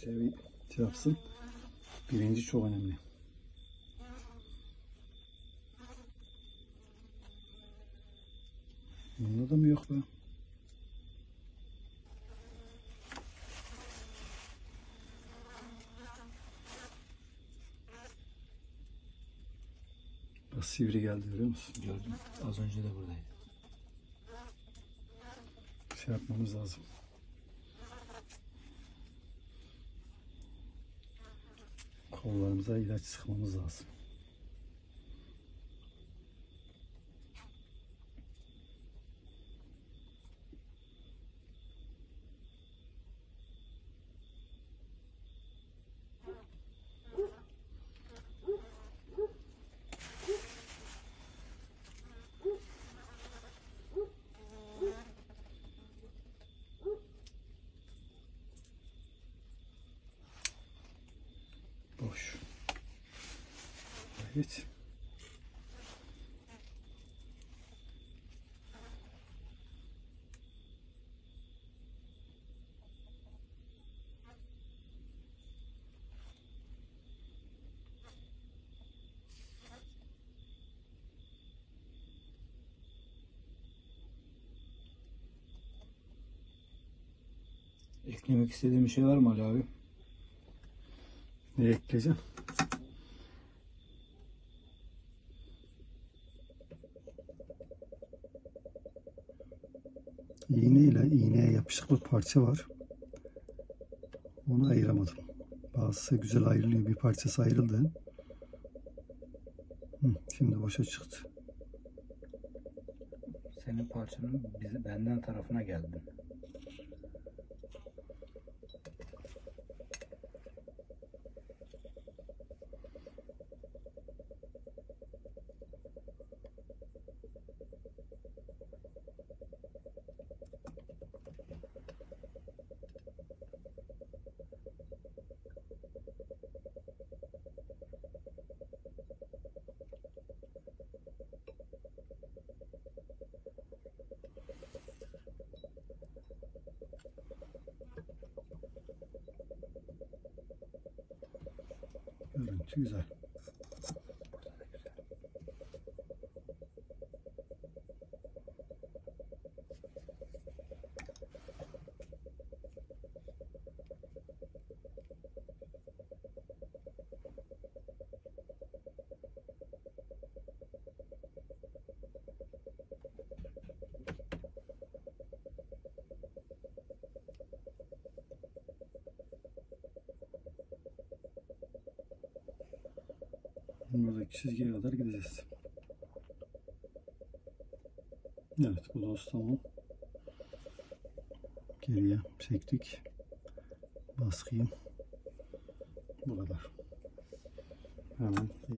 Şöyle bir şey yapsın. Birinci çok önemli. Bunda da mı yok be? Bak sivri geldi, görüyor musun? Gördüm. Az önce de buradaydı. Şey yapmamız lazım. Kollarımıza ilaç sıkmamız lazım. Boş. Evet. Eklemek istediğim bir şey var mı Ali abi? Ne ekleyeceğim? İğneye yapışık bir parça var. Onu ayıramadım. Bazısı güzel ayrılıyor. Bir parçası ayrıldı. Şimdi boşa çıktı. Senin parçanın benden tarafına geldi. Görüntü güzel. Buradaki çizgiye kadar gideceğiz. Evet, bu dost tamam. Geriye çektik. Baskıyı. Bu kadar. Hemen